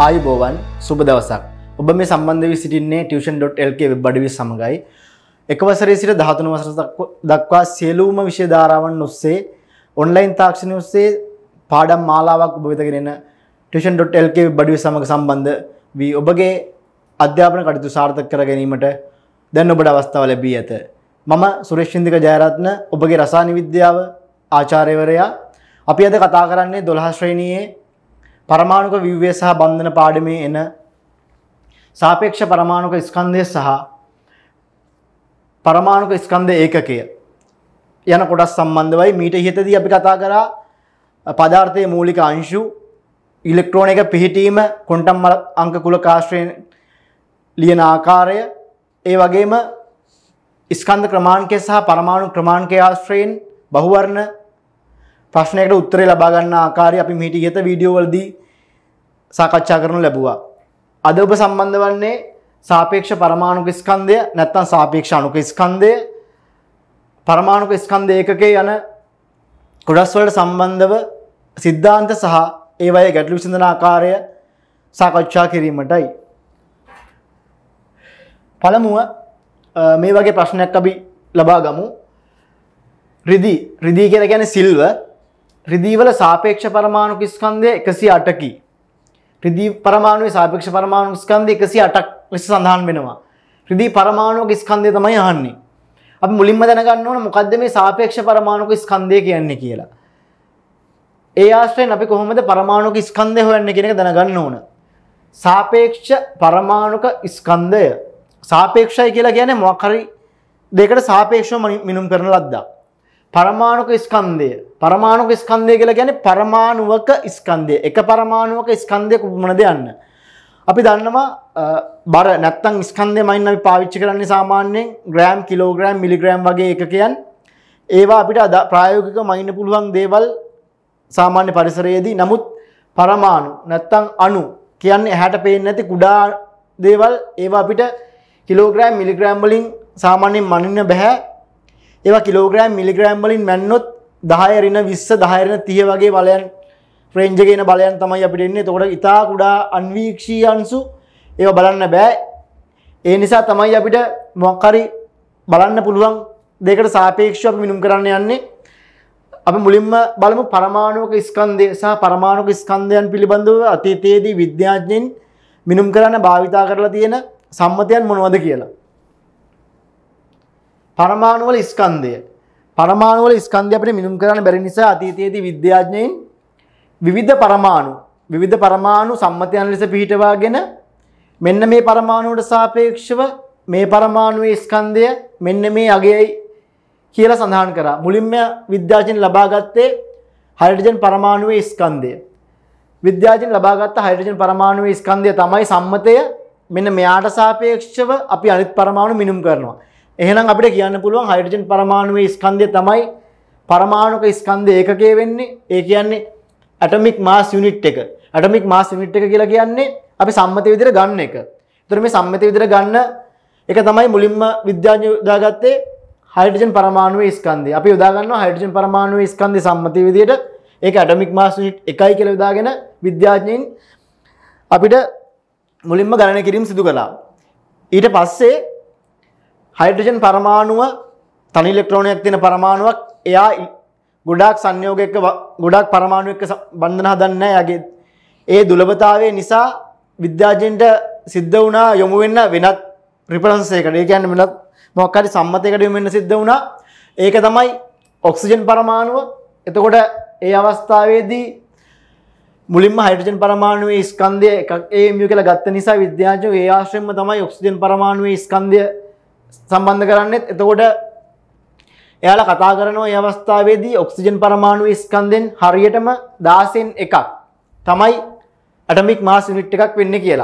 ආයුබෝවන් සුබ දවසක්. ඔබ මේ සම්බන්ධ වී සිටින්නේ tuition.lk වෙබ් අඩවිය සමගයි. එක වසරේ සිට 13 වසර දක්වා සියලුම විෂය ධාරාවන් ඔස්සේ ඔන්ලයින් තාක්ෂණය ඔස්සේ පාඩම් මාලාවක් ඔබ වෙත ගෙනෙන tuition.lk වෙබ් අඩවිය සමග සම්බන්ධ වී ඔබගේ අධ්‍යාපන කටයුතු සාර්ථක කර ගැනීමට දැන් ඔබට අවස්ථාව ලැබී ඇත. මම සුරේෂ්චන්ද්‍රික ජයරත්න ඔබගේ රසායන විද්‍යාව ආචාර්යවරයා. අපි අද කතා කරන්නේ 12 ශ්‍රේණියේ परमाणुक व्यूव्य सह बंधन पाठमे एन सापेक्ष परमाणुक स्कंधे सह परमाणुक स्कंधे एककය යන කොටස් සම්බන්ධවයි මීට ඉහතදී අපි කතා කරා පදාර්ථයේ මූලික අංශු ඉලෙක්ට්‍රෝන එක පිහිටීම ක්වොන්ටම් අංක කුලක ආශ්‍රයෙන් ලියන ආකාරය ඒ වගේම ස්කන්ධ ක්‍රමාංකය සහ පරමාණු ක්‍රමාංකය ආශ්‍රයෙන් බහුවර්ණ ප්‍රශ්නයකට උත්තරය ලබා ගන්න ආකාරය අපි මීට ඉහත වීඩියෝ වලදී සාකච්ඡා කරනු ලැබුවා. අද ඔබ සම්බන්ධ වන්නේ සාපේක්ෂ පරමාණුක ස්කන්ධය නැත්නම් සාපේක්ෂ අණුක ස්කන්ධය පරමාණුක ස්කන්ධ ඒකකයේ යන කොටස් වලට සම්බන්ධව સિદ્ધාන්ත සහ ඒවායේ ගැටළු විසඳන ආකාරය සාකච්ඡා කිරීමටයි. පළමුව මේ වගේ ප්‍රශ්නයක් අපි ලබා ගමු. රිදී කියලා කියන්නේ සිල්වර්. රිදී වල සාපේක්ෂ පරමාණුක ස්කන්ධය 108කි. රිදී පරමාණුවේ සාපේක්ෂ පරමාණු ස්කන්ධය 108ක් ලෙස සඳහන් වෙනවා. රිදී පරමාණුක ස්කන්ධය තමයි අහන්නේ. අපි මුලින්ම දැනගන්න ඕන මොකද්ද මේ සාපේක්ෂ පරමාණුක ස්කන්ධය කියන්නේ කියලා. ඒ ආශ්‍රයෙන් අපි කොහොමද පරමාණුක ස්කන්ධය හොයන්නේ කියන එක දැනගන්න ඕන. සාපේක්ෂ පරමාණුක ස්කන්ධය සාපේක්ෂයි කියලා කියන්නේ මොකක් හරි දෙයකට සාපේක්ෂව මිනුම් කරන ලද්දක්. परमाणुक स्कंधය කියලා කියන්නේ පරමාණුවක ස්කන්ධය. එක පරමාණුවක ස්කන්ධයක මොනද යන්න. අපි දන්නවා බර නැත්තම් ස්කන්ධයමයින් අපි පාවිච්චි කරන්නේ සාමාන්‍යයෙන් ග්‍රෑම්, කිලෝග්‍රෑම්, මිලිග්‍රෑම් වගේ එකකයන්. ඒවා අපිට ප්‍රායෝගිකව මයින්න පුළුවන් දේවල් සාමාන්‍ය පරිසරයේදී. නමුත් පරමාණු නැත්තම් අණු කියන්නේ ඇහැට පේන්නේ නැති කුඩා දේවල්. ඒවා අපිට කිලෝග්‍රෑම්, මිලිග්‍රෑම් වලින් සාමාන්‍යයෙන් මනින්න බෑ. ඒවා කිලෝග්‍රෑම් මිලිග්‍රෑම් වලින් මැන්නොත් 10 ඍණ 20 10 ඍණ 30 වගේ බලයන් රේන්ජ් එකේ ඉන බලයන් තමයි අපිට එන්නේ. එතකොට ඉතා කුඩා අන්වීක්ෂීය අංශු ඒවා බලන්න බෑ. ඒ නිසා තමයි අපිට මොකක් හරි බලන්න පුළුවන් දෙයකට සාපේක්ෂව අපි මිනුම් කරන්න යන්නේ. අපි මුලින්ම බලමු පරමාණුක ස්කන්ධය සහ පරමාණුක ස්කන්ධයන් පිළිබඳව අතීතයේදී විද්‍යාඥයින් මිනුම් කරන්න භාවිතා කරලා තියෙන සම්මතයන් මොනවද කියලා. परमाणु वाले स्कंधය අපිට මිනුම් කරන්න බැරි නිසා අතීතයේදී විද්‍යාඥයින් විවිධ පරමාණු සම්මතයන් ලෙස පිහිටවාගෙන මෙන්න මේ පරමාණුවට සාපේක්ෂව මේ පරමාණුවේ ස්කන්ධය මෙන්න මේ අගයයි කියලා සඳහන් කරා. මුලින්ම විද්‍යාඥයින් ලබාගත්තේ හයිඩ්‍රජන් පරමාණුවේ ස්කන්ධය. විද්‍යාඥයින් ලබාගත්ත හයිඩ්‍රජන් පරමාණුවේ ස්කන්ධය තමයි සම්මතය. මෙන්න මෙයාට සාපේක්ෂව අපි අනිත් පරමාණු මිනුම් කරනවා. එහෙනම් අපිට කියන්න පුළුවන් හයිඩ්‍රජන් පරමාණුවේ ස්කන්ධය තමයි පරමාණුක ස්කන්ධ ඒකකය වෙන්නේ. ඒ කියන්නේ ඇටොමික් මාස් යුනිට් එක. ඇටොමික් මාස් යුනිට් එක කියලා කියන්නේ අපි සම්මත විදිහට ගන්න එක. ඒතර මේ සම්මත විදිහට ගන්න එක තමයි මුලින්ම විද්‍යාඥයෝ යොදාගත්තේ හයිඩ්‍රජන් පරමාණුවේ ස්කන්ධය. අපි යොදා ගන්නවා හයිඩ්‍රජන් පරමාණුවේ ස්කන්ධය සම්මත විදිහට. ඒක ඇටොමික් මාස් යුනිට් 1යි කියලා යොදාගෙන විද්‍යාඥයින් අපිට මුලින්ම ගණනය කිරීම සිදු කළා. ඊට පස්සේ හයිඩ්‍රජන් පරමාණුව තනි ඉලෙක්ට්‍රෝනයක් තියෙන පරමාණුවක් එයා ගොඩාක් සංයෝගයක ගොඩාක් පරමාණු එක්ක බන්ධන හදන්නේ නැහැ. යාගේ ඒ දුර්ලභතාවය නිසා විද්‍යාඥයන්ට සිද්ධ වුණා යොමු වෙන්න වෙනත් රිෆරන්ස් එකකට. ඒ කියන්නේ වෙනත් මොකක් හරි සම්මතයකට යොමු වෙන්න සිද්ධ වුණා. ඒක තමයි ඔක්සිජන් පරමාණුව. එතකොට ඒ අවස්ථාවේදී මුලින්ම හයිඩ්‍රජන් පරමාණුවේ ස්කන්ධය එකක් AMU කියලා ගත්ත නිසා විද්‍යාඥයෝ ඒ ආශ්‍රයෙන්ම තමයි ඔක්සිජන් පරමාණුවේ ස්කන්ධය සම්බන්ධ කරන්නේ. එතකොට එයාලා කතා කරනවා මේ අවස්ථාවේදී ඔක්සිජන් පරමාණුවේ ස්කන්ධෙන් හරියටම 16න් එකක් තමයි ඇටොමික් මාස් යුනිට් එකක් වෙන්නේ කියලා.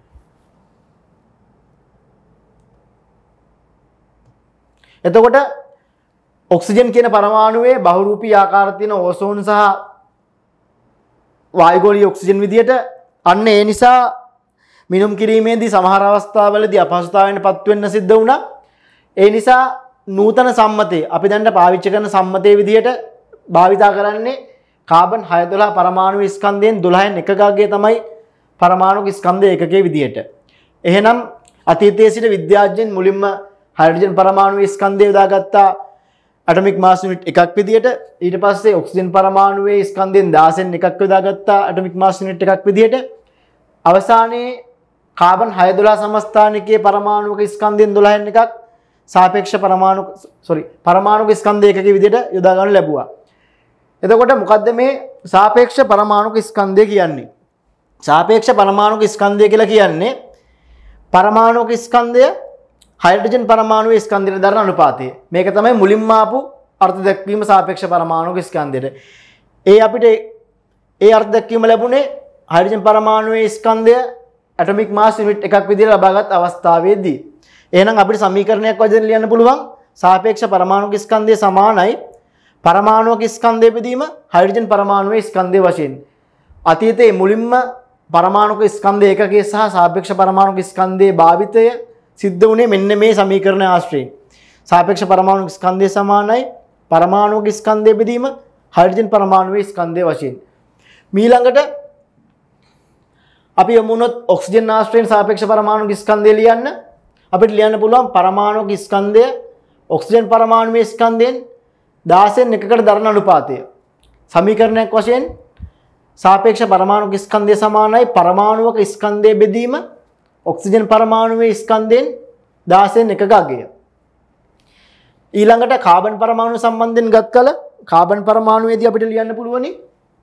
එතකොට ඔක්සිජන් කියන පරමාණුවේ බහුරූපී ආකාර තියෙන ඕසෝන් සහ වායුගෝලීය ඔක්සිජන් විදියට අන්න ඒ නිසා මිනුම් කිරීමේදී සමහර අවස්ථාවලදී අපහසුතාවයන්ටපත් වෙන්න සිද්ධ වුණා. ඒ නිසා නූතන සම්මතය අපි දැන් පාවිච්චි කරන සම්මතයේ විදියට භාවිතා කරන්නේ කාබන් 612 පරමාණු ස්කන්ධයෙන් 12න් එකකගේ තමයි පරමාණුක ස්කන්ධ ඒකකයේ විදියට. එහෙනම් අතීතයේ සිට විද්‍යාඥයන් මුලින්ම හයිඩ්‍රජන් පරමාණුවේ ස්කන්ධය යොදාගත්තා ඇටොමික් මාස් යුනිට් එකක් විදියට. ඊට පස්සේ ඔක්සිජන් පරමාණුවේ ස්කන්ධයෙන් 16න් එකක් යොදාගත්තා ඇටොමික් මාස් යුනිට් එකක් විදියට. අවසානයේ කාබන් 612 සමස්ථානිකයේ පරමාණුක ස්කන්ධයෙන් 12න් එකක් සාපේක්ෂ පරමාණුක ස්කන්ධ ඒකකයේ විදියට යොදා ගන්න ලැබුවා. එතකොට මොකද්ද මේ සාපේක්ෂ පරමාණුක ස්කන්ධය කියන්නේ? සාපේක්ෂ පරමාණුක ස්කන්ධය කියලා කියන්නේ පරමාණුක ස්කන්ධය හයිඩ්‍රජන් පරමාණුවේ ස්කන්ධයට දරන අනුපාතය. මේක තමයි මුලින්ම ආපු අර්ථ දැක්වීම සාපේක්ෂ පරමාණුක ස්කන්ධයට. අපිට ඒ අර්ථ දැක්වීම ලැබුණේ හයිඩ්‍රජන් පරමාණුවේ ස්කන්ධය ඇටොමික් මාස් යුනිට් එකක් විදිහට ලබාගත් අවස්ථාවේදී. එහෙනම් අපිට සමීකරණයක් වශයෙන් ලියන්න පුළුවන් සාපේක්ෂ පරමාණුක ස්කන්ධය සමානයි පරමාණුක ස්කන්ධය බෙදීම හයිඩ්‍රජන් පරමාණුවේ ස්කන්ධය වශයෙන්. අතීතයේ මුලින්ම පරමාණුක ස්කන්ධ ඒකකයේ සහ සාපේක්ෂ පරමාණුක ස්කන්ධයේ භාවිතය සිද්ධ වුණේ මෙන්න මේ සමීකරණය ආශ්‍රයෙන්. සාපේක්ෂ පරමාණුක ස්කන්ධය සමානයි පරමාණුක ස්කන්ධය බෙදීම හයිඩ්‍රජන් පරමාණුවේ ස්කන්ධය වශයෙන්. ඊළඟට අපි යමුනොත් ඔක්සිජන් ආශ්‍රයෙන් සාපේක්ෂ පරමාණුක ස්කන්ධය ලියන්න. අපිට ලියන්න පුළුවන් පරමාණුක ස්කන්ධය ඔක්සිජන් පරමාණුවේ ස්කන්ධයෙන් 16න් එකකට දරන අනුපාතය. සමීකරණයක් වශයෙන් සාපේක්ෂ පරමාණුක ස්කන්ධය සමානයි පරමාණුක ස්කන්ධය බෙදීම ඔක්සිජන් පරමාණුවේ ස්කන්ධයෙන් 16න් එකක අගය. ඊළඟට කාබන් පරමාණු සම්බන්ධයෙන් ගත් කල කාබන් පරමාණුවේදී අපිට ලියන්න පුළුවනි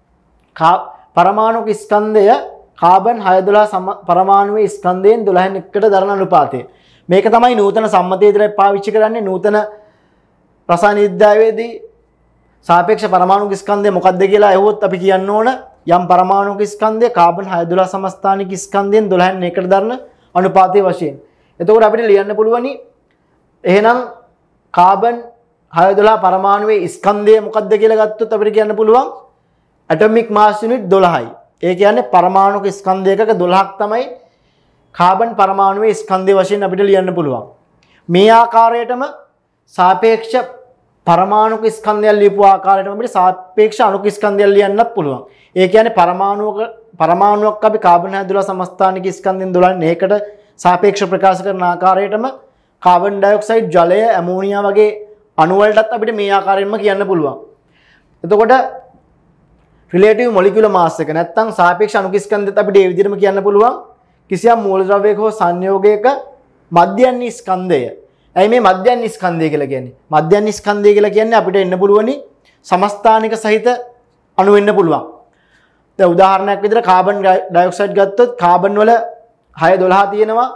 පරමාණුක ස්කන්ධය කාබන් 612 පරමාණුවේ ස්කන්ධයෙන් 12න් එකකට දරන අනුපාතය. මේක තමයි නූතන සම්මතයේදී පාවිච්චි කරන්නේ. නූතන රසායන විද්‍යාවේදී සාපේක්ෂ පරමාණුක ස්කන්ධය මොකක්ද කියලා අහුවොත් අපි කියන්න ඕන යම් පරමාණුක ස්කන්ධය කාබන් 612 සමස්ථානික ස්කන්ධයෙන් 12න් එකකට දරන අනුපාතය වශයෙන්. එතකොට අපිට ලියන්න පුළුවනි එහෙනම් කාබන් 612 පරමාණුවේ ස්කන්ධය මොකක්ද කියලා ගත්තොත් අපිට කියන්න පුළුවන් ඇටොමික් මාස් යුනිට් 12යි. ඒ කියන්නේ පරමාණුක ස්කන්ධයක 12ක් තමයි කාබන් පරමාණුවේ ස්කන්ධය වශයෙන් අපිට ලියන්න පුළුවන්. මේ ආකාරයටම සාපේක්ෂ පරමාණුක ස්කන්ධයන් ලියපු ආකාරයටම අපිට සාපේක්ෂ අණුක ස්කන්ධයන් ලියන්නත් පුළුවන්. ඒ කියන්නේ පරමාණුවක් අපි කාබන් 612 සමස්ථානික ස්කන්ධෙන් 12න් එකකට සාපේක්ෂ ප්‍රකාශ කරන ආකාරයටම කාබන් ඩයොක්සයිඩ් ජලය ඇමෝනියා වගේ අණු වලටත් අපිට මේ ආකාරයෙන්ම කියන්න පුළුවන්. එතකොට රිලේටිව් මොලිකියුලර් මාස් එක නැත්නම් සාපේක්ෂ අණුක ස්කන්ධයත් අපිට මේ විදිහටම කියන්න පුළුවන් කිසියම් මූලද්‍රව්‍යයක හෝ සංයෝගයක මධ්‍යන්‍ය ස්කන්ධය. ඇයි මේ මධ්‍යන්‍ය ස්කන්ධය කියලා කියන්නේ? මධ්‍යන්‍ය ස්කන්ධය කියලා කියන්නේ අපිට එන්න පුළුවනි සමස්ථානික සහිත අණු වෙන්න පුළුවන්. දැන් උදාහරණයක් විදිහට කාබන් ඩයොක්සයිඩ් ගත්තොත් කාබන් වල 612 තියෙනවා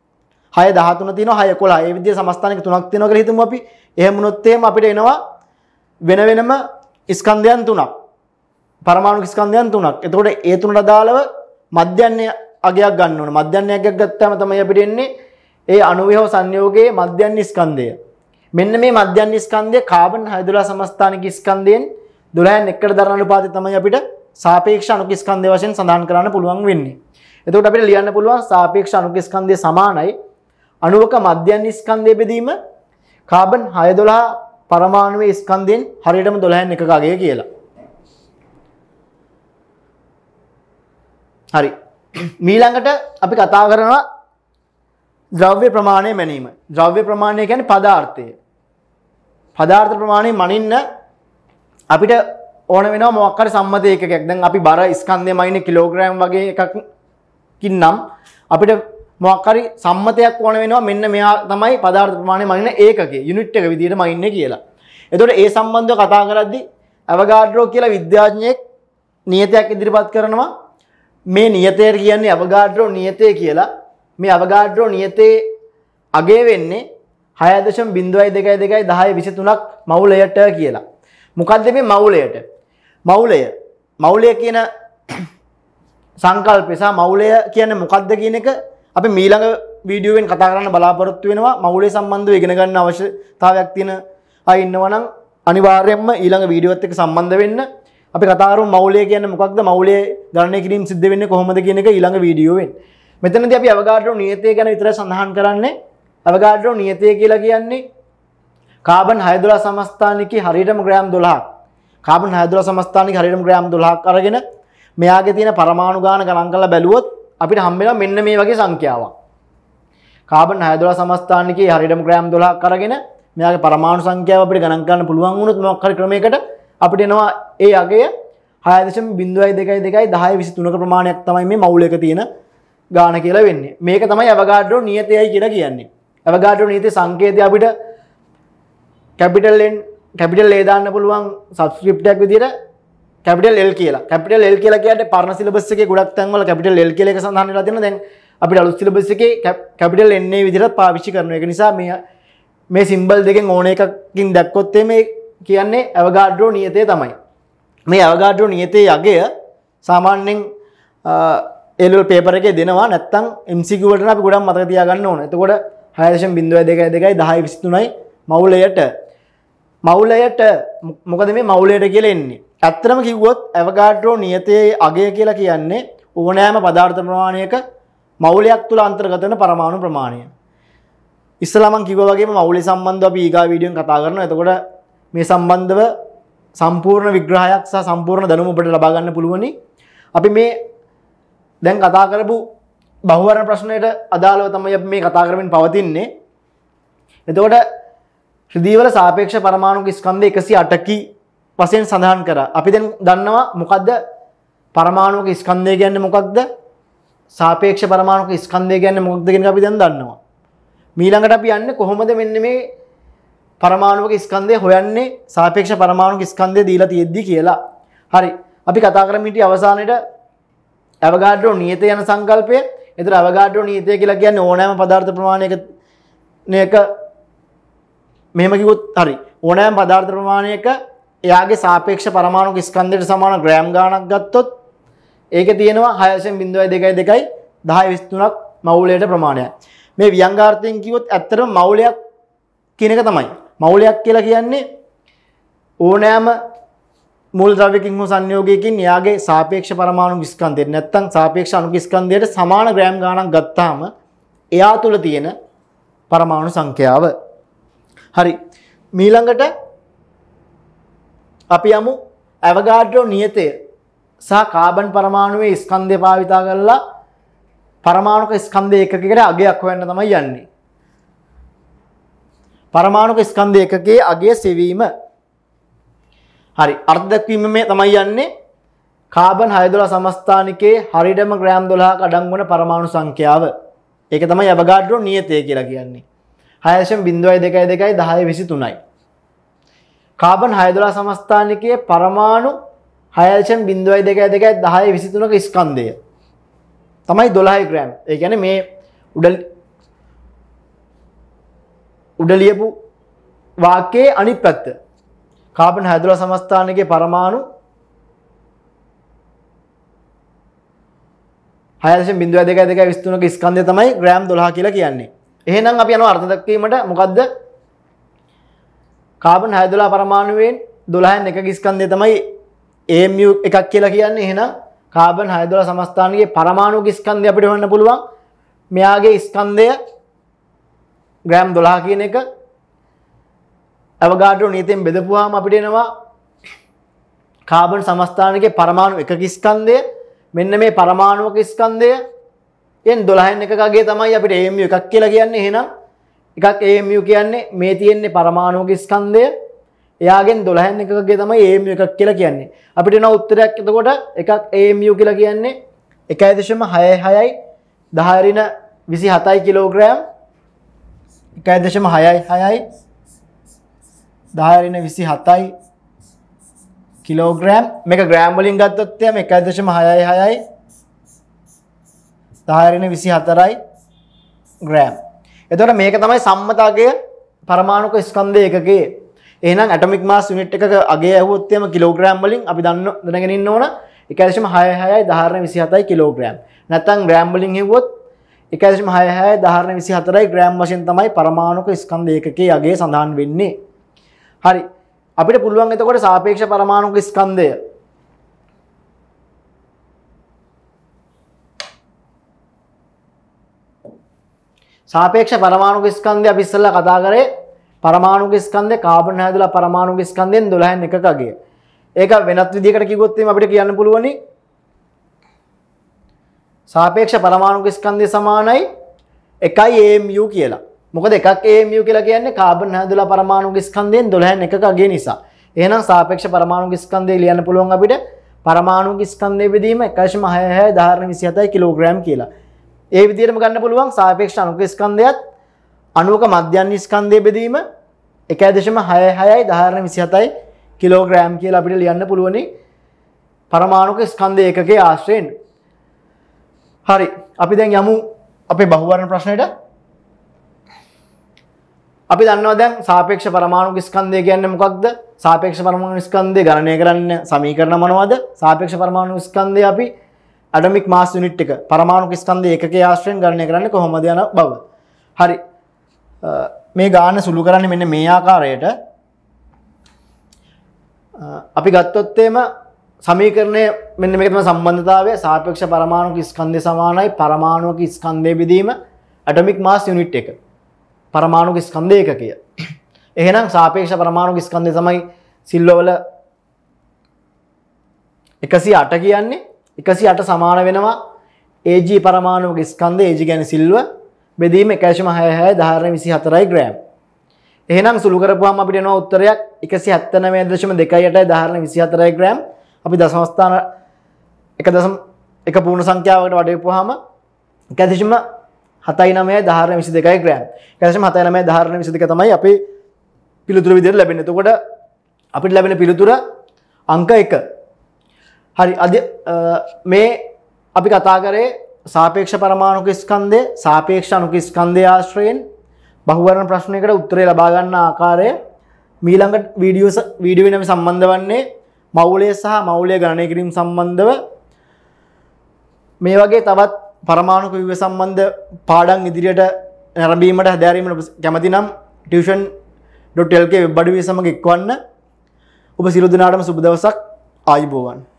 613 තියෙනවා 611. ඒ විදිහේ සමස්ථානික තුනක් තියෙනවා කියලා හිතමු අපි. එහෙම වුණොත් එහෙම අපිට එනවා වෙන වෙනම ස්කන්ධයන් තුනක්. පරමාණු ස්කන්ධයන් තුනක්. එතකොට ඒ තුනට අදාළව මධ්‍යන්‍ය අගයක් ගන්න ඕන. මධ්‍යන්‍ය අගයක් ගත්තාම තමයි අපිට එන්නේ ඒ අණුවේ හෝ සංයෝගයේ මධ්‍යන්‍ය ස්කන්ධය. මෙන්න මේ මධ්‍යන්‍ය ස්කන්ධය කාබන් 612 සමස්ථානික ස්කන්ධයෙන් 12න් එකට දරන අනුපාතය තමයි අපිට සාපේක්ෂ අණුක ස්කන්ධය වශයෙන් සඳහන් කරන්න පුළුවන් වෙන්නේ. එතකොට අපිට ලියන්න පුළුවන් සාපේක්ෂ අණුක ස්කන්ධය සමානයි අණුවක මධ්‍යන්‍ය ස්කන්ධය බෙදීම කාබන් 612 පරමාණුවේ ස්කන්ධයෙන් හරියටම 12න් එකක අගය කියලා. හරි. ඊළඟට අපි කතා කරනවා ද්‍රව්‍ය ප්‍රමාණය මැනීම. ද්‍රව්‍ය ප්‍රමාණය කියන්නේ පදාර්ථය. පදාර්ථ ප්‍රමාණය මනින්න අපිට ඕන වෙනවා මොකක් හරි සම්මත ඒකකයක්. දැන් අපි බර ස්කන්ධය මනින්නේ කිලෝග්‍රෑම් වගේ එකකින් නම් අපිට මොකක් හරි සම්මතයක් ඕන වෙනවා මෙන්න මෙයා තමයි පදාර්ථ ප්‍රමාණය මනින ඒකකය. යුනිට් එක විදිහට මනින්නේ කියලා. එතකොට ඒ සම්බන්ධව කතා කරද්දී අවගාඩ්‍රෝ කියලා විද්‍යාඥයෙක් නියතයක් ඉදිරිපත් කරනවා. මේ නියතය කියන්නේ අවගාඩ්‍රෝ නියතය කියලා. මේ අවගාඩ්‍රෝ නියතේ අගය වෙන්නේ 6.02221023ක් මවුලයට කියලා. මොකද්ද මේ මවුලයට? මවුලය කියන සංකල්පය සහ මවුලය කියන්නේ මොකද්ද කියන එක අපි ඊළඟ වීඩියෝවෙන් කතා කරන්න බලාපොරොත්තු වෙනවා. මවුලය සම්බන්ධව ඉගෙන ගන්න අවශ්‍යතාවයක් තියෙන අය ඉන්නවා නම් අනිවාර්යයෙන්ම ඊළඟ වීඩියෝත් එක්ක සම්බන්ධ වෙන්න. අපි කතා කරමු මවුලය කියන්නේ මොකක්ද? මවුලය ගණනය කිරීම සිද්ධ වෙන්නේ කොහොමද කියන එක ඊළඟ වීඩියෝවෙන්. මෙතනදී අපි අවගාඩ්‍රෝ නියතය ගැන විතරයි සඳහන් කරන්නේ. අවගාඩ්‍රෝ නියතය කියලා කියන්නේ කාබන් 612 සමස්ථානිකේ හරියටම ග්‍රෑම් 12ක්. කාබන් 612 සමස්ථානිකේ හරියටම ග්‍රෑම් 12ක් අරගෙන මෙයාගේ තියෙන පරමාණු ගාන ගණන් කරලා බැලුවොත් අපිට හම්බ වෙනවා මෙන්න මේ වගේ සංඛ්‍යාවක්. කාබන් 612 සමස්ථානිකයේ හරියටම ග්‍රෑම් 12ක් අරගෙන මෙයාගේ පරමාණු සංඛ්‍යාව අපිට ගණන් ගන්න පුළුවන් වුණොත් මොකක් හරි ක්‍රමයකට අපිට එනවා ඒ අගය 6.0222 ප්‍රමාණයක් තමයි මේ මවුල එක තියෙන ගාන කියලා වෙන්නේ. මේක තමයි අවගාඩ්‍රෝ නියතයයි කියලා කියන්නේ. අවගාඩ්‍රෝ නියතේ සංකේතය අපිට කැපිටල් A දාන්න පුළුවන් සබ්ස්ක්‍රිප්ට් එකක් විදියට කැපිටල් L කියලා. කැපිටල් L කියලා කියන්නේ පරණ සිලබස් එකේ ගොඩක් තැන්වල කැපිටල් L කියලා එක සඳහන් වෙලා තියෙනවා. දැන් අපිට අලුත් සිලබස් එකේ කැපිටල් N විදිහට පාවිච්චි කරනවා. ඒක නිසා මේ සිම්බල් දෙකෙන් ඕන එකකින් දැක්කොත් මේ කියන්නේ අවගාඩ්‍රෝ නියතය තමයි. මේ අවගාඩ්‍රෝ නියතයේ අගය සාමාන්‍යයෙන් A level paper එකේ දෙනවා. නැත්නම් MCQ වලට අපි ගොඩක් මතක තියාගන්න ඕන. එතකොට 6.0222 මවුලයට මොකද මේ මවුලයට කියලා එන්නේ. ඇත්තටම කිව්වොත් අවගාඩ්‍රෝ නියතයේ අගය කියලා කියන්නේ ඕනෑම පදාර්ථ ප්‍රමාණයක මවුලයක් තුල අන්තර්ගත වෙන පරමාණු ප්‍රමාණය. ඉස්සලා මම කිව්වා වගේම මවුලය සම්බන්ධව අපි ඊගා වීඩියෝෙන් කතා කරනවා. එතකොට මේ සම්බන්ධව සම්පූර්ණ විග්‍රහයක් සහ සම්පූර්ණ දැනුම ඔබට ලබා ගන්න පුළුවනි. අපි මේ දැන් කතා කරපු බහුවර්ණ ප්‍රශ්නයට අදාළව තමයි අපි මේ කතා කරමින් පවතින්නේ. එතකොට ශ්‍රදීවල සාපේක්ෂ පරමාණුක ස්කන්ධ 108කි වශයෙන් සඳහන් කරා. අපි දැන් දන්නවා මොකද්ද පරමාණුක ස්කන්ධය කියන්නේ මොකක්ද? සාපේක්ෂ පරමාණුක ස්කන්ධය කියන්නේ මොකක්ද කියන එක අපි දැන් දන්නවා. ඊළඟට අපි යන්නේ කොහොමද මෙන්න මේ පරමාණුක ස්කන්ධය හොයන්නේ සාපේක්ෂ පරමාණුක ස්කන්ධය දීලා තියෙද්දි කියලා. හරි. අපි කතා කරමින් හිටිය අවසානයේට අවගාඩ්‍රෝ නියතය යන සංකල්පය. ඒතර අවගාඩ්‍රෝ නියතය කියලා කියන්නේ ඕනෑම පදාර්ථ ප්‍රමාණයක මෙහෙම කිව්වොත් හරි. ඕනෑම පදාර්ථ ප්‍රමාණයක එයාගේ සාපේක්ෂ පරමාණුක ස්කන්ධයට සමාන ග්‍රෑම් ගාණක් ගත්තොත් ඒකේ තියෙනවා 6.0222 1023ක් මවුලයට ප්‍රමාණයක්. මේ ව්‍යංගාර්ථයෙන් කිව්වොත් ඇත්තටම මවුලයක් කියන එක තමයි. මවුලයක් කියලා කියන්නේ ඕනෑම මූල ද්‍රව්‍යකින් හෝ සංයෝගයකින් එයාගේ සාපේක්ෂ පරමාණු ස්කන්ධයට නැත්නම් සාපේක්ෂ අණු ස්කන්ධයට සමාන ග්‍රෑම් ගාණක් ගත්තාම එයා තුල තියෙන පරමාණු සංඛ්‍යාව. හරි. ඊළඟට අපි යමු අවගාඩ්‍රෝ නියතය සහ කාබන් පරමාණුවේ ස්කන්ධය භාවිතා කරලා පරමාණුක ස්කන්ධ ඒකකයකට අගයක් හොයන්න තමයි යන්නේ. පරමාණුක ස්කන්ධ ඒකකයේ අගය සෙවීම. හරි. අර්ථ දක්වීම මේ තමයි යන්නේ. කාබන් 612 සමස්ථානිකයේ හරියටම ග්‍රෑම් 12ක අඩංගු වන පරමාණු සංඛ්‍යාව. ඒක තමයි අවගාඩ්‍රෝ නියතය කියලා කියන්නේ. 6.0222 1023යි. කාබන් 612 සමස්ථානිකයේ පරමාණු 6.0222 1023ක ස්කන්ධය තමයි 12 ග්‍රෑම්. ඒ කියන්නේ මේ උඩ ලියපු වාක්‍යයේ අනිත් පැත්ත. කාබන් 612 සමස්ථානිකයේ පරමාණු 6.0222 ස්කන්ධය තමයි ග්‍රෑම් 12 කියලා කියන්නේ. එහෙනම් අපි යනවා අර්ථ දක්වීමට. මොකද්ද? කාබන් 612 පරමාණුවෙන් 12න් එකක ස්කන්ධය තමයි AMU එකක් කියලා කියන්නේ. එහෙනම් කාබන් 612 සමස්ථානිකයේ පරමාණුක ස්කන්ධය අපිට හොයන්න පුළුවන්. මෙයාගේ ස්කන්ධය ග්‍රෑම් 12 කියන එක අවගාඩ්‍රෝ නියතයෙන් බෙදපුවාම අපිට එනවා කාබන් සමස්ථානිකයේ පරමාණු එකක ස්කන්ධය. මෙන්න මේ පරමාණුක ස්කන්ධය එන් 12න් එකක අගය තමයි අපිට AMU එකක් කියලා කියන්නේ. එහෙනම් එකක් AMU කියන්නේ මේ තියෙන්නේ පරමාණුක ස්කන්ධය. එයාගෙන් 12න් එකක අගය තමයි AMU එකක් කියලා කියන්නේ. අපිට එන උත්තරයක් එතකොට එකක් AMU කියලා කියන්නේ 1.66යි 10^27 කිලෝග්‍රෑම්. 1.66යි 10^27 කිලෝග්‍රෑම්. මේක ග්‍රෑම් වලින් ගත්තොත් එහම 1.66යි 10^24යි ග්‍රෑම්. එතකොට මේක තමයි සම්මත අගය පරමාණුක ස්කන්ධ ඒකකයේ. එහෙනම් ඇටොමික් මාස් යුනිට් එකක අගය ඇහුවොත් එහම කිලෝග්‍රෑම් වලින් අපි දැනගෙන ඉන්න ඕන 1.66යි 10^27යි කිලෝග්‍රෑම්. නැත්නම් ග්‍රෑම් වලින් හෙව්වොත් 1.66යි 10^24යි ග්‍රෑම් වශයෙන් තමයි පරමාණුක ස්කන්ධ ඒකකයේ අගය සඳහන් වෙන්නේ. හරි. අපිට පුළුවන් එතකොට සාපේක්ෂ පරමාණුක ස්කන්ධය සාපේක්ෂ පරමාණුක ස්කන්ධය අපි ඉස්සෙල්ලා කතා කරේ පරමාණුක ස්කන්ධය කාබන් 612 පරමාණුක ස්කන්ධයෙන් 12න් එකක අගය. ඒක වෙනත් විදිහකට කිව්වොත් අපිට කියන්න පුළුවනි සාපේක්ෂ පරමාණුක ස්කන්ධය සමානයි 1යි AMU කියලා. මොකද එකක් AMU කියලා කියන්නේ කාබන් 12 පරමාණුක ස්කන්ධයෙන් 12න් එකක අගය නිසා. එහෙනම් සාපේක්ෂ පරමාණුක ස්කන්ධය ලියන්න පුළුවන් අපිට පරමාණුක ස්කන්ධයේ බෙදීම 1.66 ධාරණ 27 කිලෝග්‍රෑම් කියලා. ඒ විදිහටම ගන්න පුළුවන් සාපේක්ෂ අණුක ස්කන්ධයත් අණුක මධ්‍යස්ථ ස්කන්ධයේ බෙදීම 1.66 ධාරණ 27 කිලෝග්‍රෑම් කියලා අපිට ලියන්න පුළුවනි පරමාණුක ස්කන්ධ ඒකකයේ ආශ්‍රයෙන්. හරි අපි දැන් යමු අපේ බහුවර්ණ ප්‍රශ්නෙට. අපි දන්නවා දැන් සාපේක්ෂ පරමාණුක ස්කන්ධය කියන්නේ මොකක්ද? සාපේක්ෂ පරමාණු ස්කන්ධය ගණනය කරන්න සමීකරණ මොනවද? සාපේක්ෂ පරමාණු ස්කන්ධය අපි ඇටොමික් මාස් යුනිට් එක පරමාණුක ස්කන්ධය ඒකකයේ ආශ්‍රයෙන් ගණනය කරන්නේ කොහොමද යන බව. හරි. මේ ගාන සුළු කරන්නේ මෙන්න මේ ආකාරයට. අපි ගත්තොත් එම සමීකරණය මෙන්න මේක තමයි සම්බන්ධතාවය සාපේක්ෂ පරමාණුක ස්කන්ධය සමානයි පරමාණුක ස්කන්ධයේ බෙදීම ඇටොමික් මාස් යුනිට් එක පරමාණුක ස්කන්ධ ඒකකය. එහෙනම් සාපේක්ෂ පරමාණුක ස්කන්ධය තමයි සිල්වවල 108 කියන්නේ 108 සමාන වෙනවා Ag පරමාණුක ස්කන්ධය Ag කියන්නේ සිල්ව බෙදීම 1.66 ධාරණ 24 ග්‍රෑම්. එහෙනම් සුළු කරපුවාම අපිට එනවා උත්තරයක් 179.28 ධාරණ 24 ග්‍රෑම්. අපි දශම ස්ථාන 1 පූර්ණ සංඛ්‍යාවකට වඩේපුවාම 1.79 ධාරණ 22 ග්‍රෑම්. 1.79 ධාරණ 22 තමයි අපේ පිළිතුර විදිහට ලැබෙන්නේ. එතකොට අපිට ලැබෙන පිළිතුර අංක 1. හරි අද මේ අපි කතා කරේ සාපේක්ෂ පරමාණුක ස්කන්ධය සාපේක්ෂ අණුක ස්කන්ධය ආශ්‍රයෙන් බහුවර්ණ ප්‍රශ්නයකට උත්තරය ලබා ගන්න ආකාරය ඊළඟ වීඩියෝ වෙනම සම්බන්ධ වන්නේ මවුලය සහ මවුලය ගණනය කිරීම සම්බන්ධව මේ වගේ තවත් පරමාණුක ව්‍යුහ සම්බන්ධ පාඩම් ඉදිරියට ආරම්භීමට හැදෑරීමට කැමති නම් tuition.lk වෙබ් අඩවිය සමග එක්වන්න. ඔබ සියලු දෙනාටම සුබ දවසක් ආයුබෝවන්.